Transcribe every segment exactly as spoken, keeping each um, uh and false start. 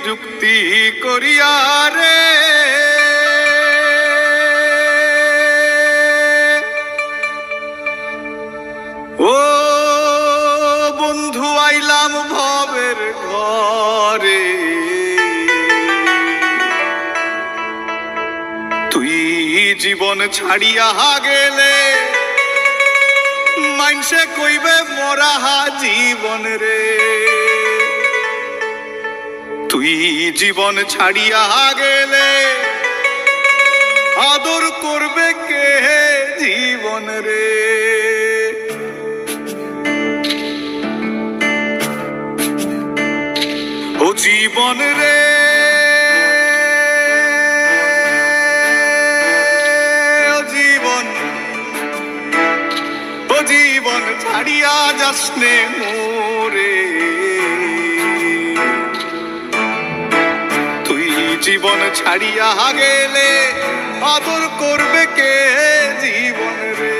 যুক্তি করিয়া রে ও বন্ধু আইলাম ভবের ঘরে তুই জীবন ছাড়িয়া গেলে মাইনসে কইবে মরাহা জীবন রে তুই জীবন ছাড়িয়া গেলে আদর করবে কে জীবন রে ও জীবন রে ও জীবন ও জীবন ছাড়িয়া যাসনে মোরে তুই জীবন ছাড়িয়া গেলে আদর করবে কে জীবন রে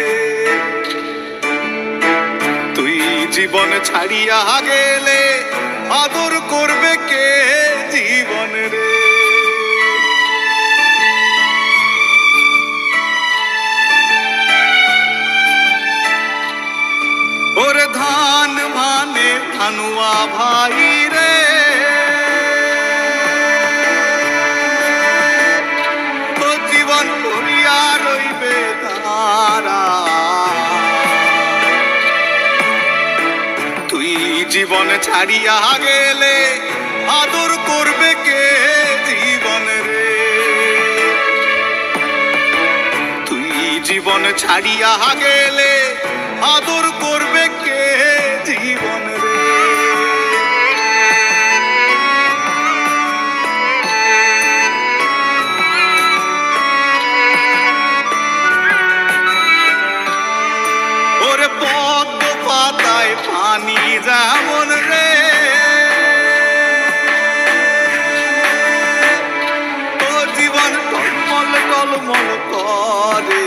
তুই জীবন ছাড়িয়া গেলে আদর করবে কে জীবন রে ওরে ধান ভানে ধানুয়া ভাই রে ও জীবন করিয়া রইবে তারা তুই জীবন ছাড়িয়া গেলে আদর করবে কে জীবন রে তুই জীবন ছাড়িয়া গেলে আদর করবে কে জীবন রে ওরে পদ্ম পাতায় পানি যেমন রে ও জীবন টলমল টলমল করে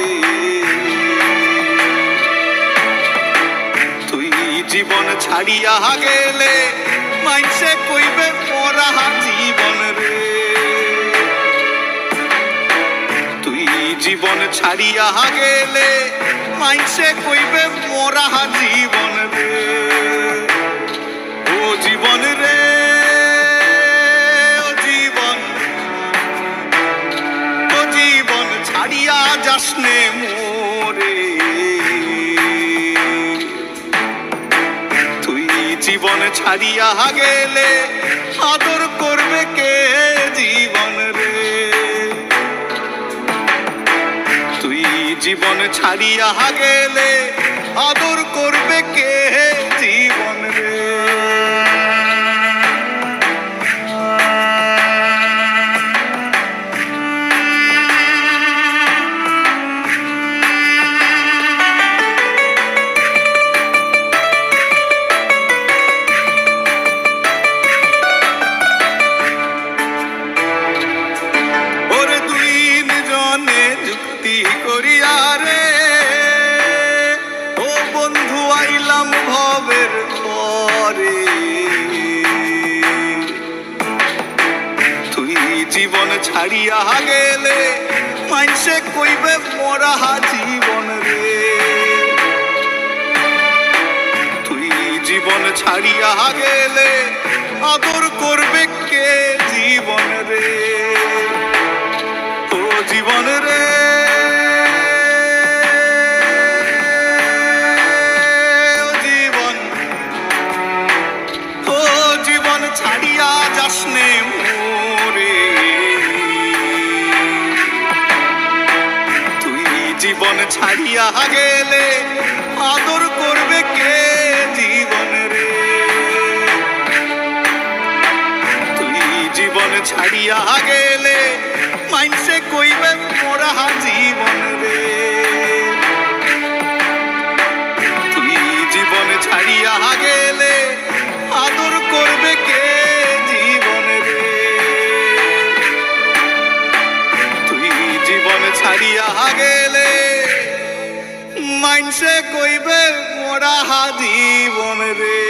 তুই জীবন ছাড়িয়া গেলে মাইনসে কইবে মরাহা জীবন রে তুই জীবন ছাড়িয়া গেলে মাইনসে কইবে মরাহা জীবন রে ও জীবন রে ও জীবন ও জীবন ছাড়িয়া যাসনে মোরে তুই জীবন ছাড়িয়া গেলে আদর করবে কে জীবন রে তুই জীবন ছাড়িয়া গেলে আদর করবে কে জীবন রে ওরে দুই জনে যুক্তি করিয়া রে ও বন্ধু আইলাম ভবের ঘরে তুই জীবন ছাড়িয়া গেলে মাইনসে কইবে মরাহা জীবন রে তুই জীবন ছাড়িয়া গেলে আদর করবে কে জীবন রে ও জীবন রে ও জীবন ও জীবন ছাড়িয়া যাসনে মোরে তুই জীবন ছাড়িয়া গেলে আদর করবে কে জীবন রে তুই জীবন ছাড়িয়া গেলে মাইনসে কইবে মরাহা জীবন রে তুই জীবন ছাড়িয়া গেলে আদর করবে কে জীবন রে তুই জীবন ছাড়িয়া গেলে মাইনসে কইবে মরাহা জীবন রে।